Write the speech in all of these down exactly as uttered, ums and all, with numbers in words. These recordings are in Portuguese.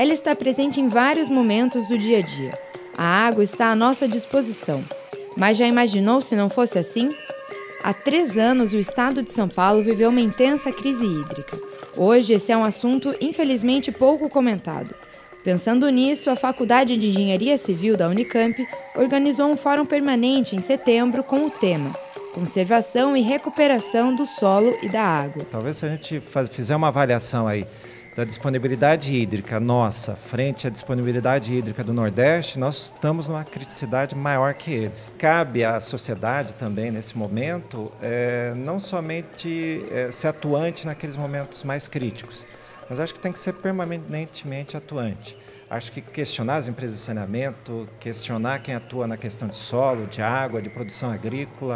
ela está presente em vários momentos do dia a dia. A água está à nossa disposição. Mas já imaginou se não fosse assim? Há três anos, o estado de São Paulo viveu uma intensa crise hídrica. Hoje, esse é um assunto, infelizmente, pouco comentado. Pensando nisso, a Faculdade de Engenharia Civil da Unicamp organizou um fórum permanente em setembro com o tema Conservação e Recuperação do Solo e da Água. Talvez se a gente faz, fizer uma avaliação aí da disponibilidade hídrica nossa frente à disponibilidade hídrica do Nordeste, nós estamos numa criticidade maior que eles. Cabe à sociedade também, nesse momento, é, não somente é, ser atuante naqueles momentos mais críticos, mas acho que tem que ser permanentemente atuante. Acho que questionar as empresas de saneamento, questionar quem atua na questão de solo, de água, de produção agrícola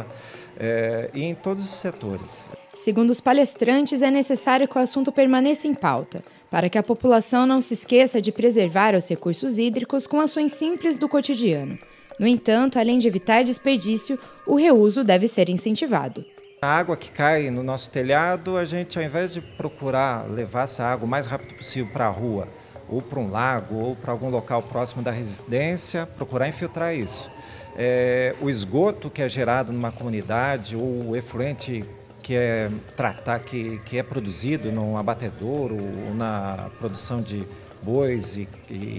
é, e em todos os setores. Segundo os palestrantes, é necessário que o assunto permaneça em pauta, para que a população não se esqueça de preservar os recursos hídricos com ações simples do cotidiano. No entanto, além de evitar desperdício, o reuso deve ser incentivado. A água que cai no nosso telhado, a gente, ao invés de procurar levar essa água o mais rápido possível para a rua, ou para um lago, ou para algum local próximo da residência, procurar infiltrar isso. É, o esgoto que é gerado numa comunidade, ou o efluente que é, tratar, que, que é produzido num abatedouro ou na produção de bois e,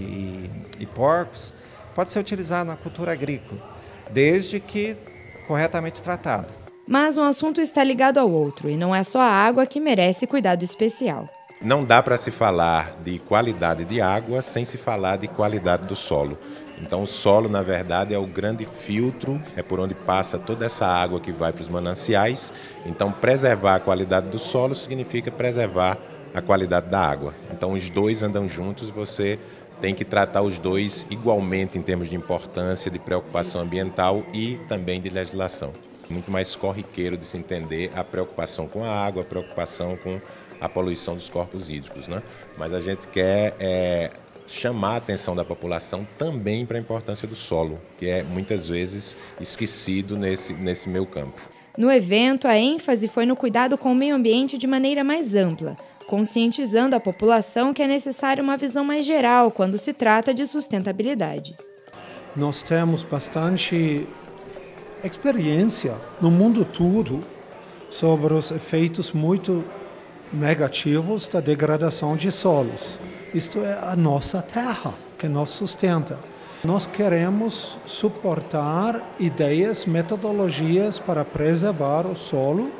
e, e porcos, pode ser utilizado na cultura agrícola, desde que corretamente tratado. Mas um assunto está ligado ao outro, e não é só a água que merece cuidado especial. Não dá para se falar de qualidade de água sem se falar de qualidade do solo. Então o solo, na verdade, é o grande filtro, é por onde passa toda essa água que vai para os mananciais. Então preservar a qualidade do solo significa preservar a qualidade da água. Então os dois andam juntos, você tem que tratar os dois igualmente em termos de importância, de preocupação ambiental e também de legislação. Muito mais corriqueiro de se entender a preocupação com a água, a preocupação com a poluição dos corpos hídricos, né? Mas a gente quer é, chamar a atenção da população também para a importância do solo, que é muitas vezes esquecido nesse, nesse meio campo. No evento, a ênfase foi no cuidado com o meio ambiente de maneira mais ampla, conscientizando a população que é necessária uma visão mais geral quando se trata de sustentabilidade. Nós temos bastante experiência no mundo todo sobre os efeitos muito negativos da degradação de solos. Isto é a nossa terra que nos sustenta. Nós queremos suportar ideias, metodologias para preservar o solo,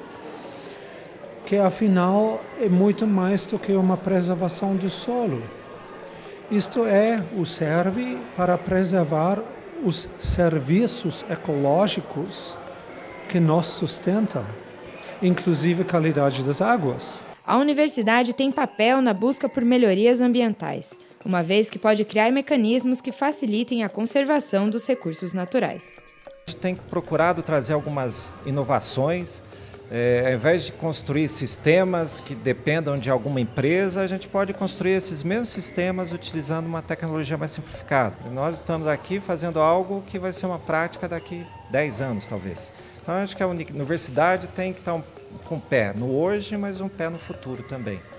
que afinal é muito mais do que uma preservação do solo. Isto é, o serve para preservar os serviços ecológicos que nos sustentam, inclusive a qualidade das águas. A universidade tem papel na busca por melhorias ambientais, uma vez que pode criar mecanismos que facilitem a conservação dos recursos naturais. A gente tem procurado trazer algumas inovações. É, ao invés de construir sistemas que dependam de alguma empresa, a gente pode construir esses mesmos sistemas utilizando uma tecnologia mais simplificada. E nós estamos aqui fazendo algo que vai ser uma prática daqui a dez anos, talvez. Então, acho que a universidade tem que estar um, com um pé no hoje, mas um pé no futuro também.